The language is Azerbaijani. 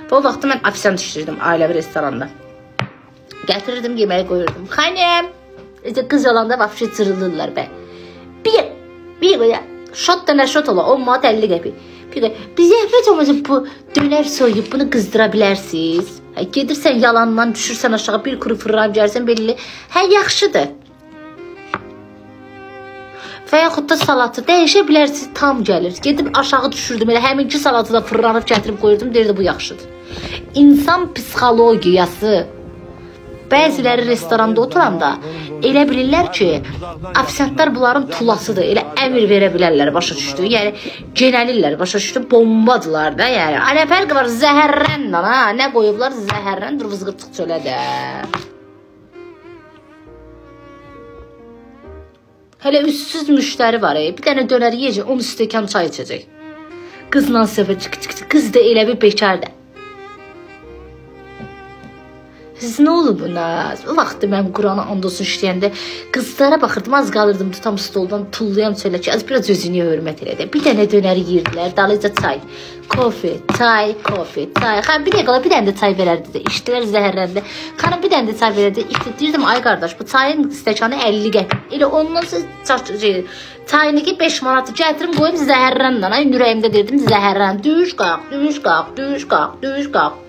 O vaxtı mən ofisant işləyirdim ailəvi restoranda. Gətirirdim, yeməyi qoyurdum. Xanım, qız olanda vəfşi cırılırlar bə. Bir qoya, şot dönər şot ola, 10 manat 50 qəpik. Biz zəhmət olmasın bu dönər soyub bunu qızdıra bilərsiniz. Gedirsən yalandan düşürsən aşağı bir kuru fırram gəlsən belli. Hə, yaxşıdır. Və yaxud da salatı dəyişə bilərsiniz, tam gəlir. Gedim aşağı düşürdüm, elə həminki salatı da fırlanıb gətirib qoyurdum, deyirdi bu yaxşıdır. İnsan psixologiyası. Bəziləri restoranda oturanda elə bilirlər ki, ofisantlar bunların tulasıdır, elə əmir verə bilərlər, başa düşdü. Yəni, genəlirlər, başa düşdü, bombadılar da, yəni. Nə fərqi var, zəhərrənlə, ha, nə qoyublar, zəhərrən, dur, vızqırtıq çölədə. Hələ üstsüz müştəri var, bir dənə dönər yiyəcək, 10 stəkan çay içəcək. Qızla söhbət çık, qız da elə bir bekardır. Siz nə olub buna? O vaxtı mən Qurana and olsun işləyəndə qızlara baxırdım, az qalırdım, tutam stoldan tullayam söylə ki, az biraz özünü hörmət elədi. Bir dənə dönəri yirdilər, dalıca çay, kofe, çay. Xanım, bir dəqiqə, bir dənə də çay verərdi də, içdilər, zəhərləndi. Xanım, bir dənə də çay verərdi, deyirdim, ay qardaş, bu çayın stəkanı 50 qəpik. Elə ondan sonra çayını ki 5 manatı gətirim, qoyum zəhərlənlə. Ürəyimdə deyirdim, zəhərlən, düş qalx.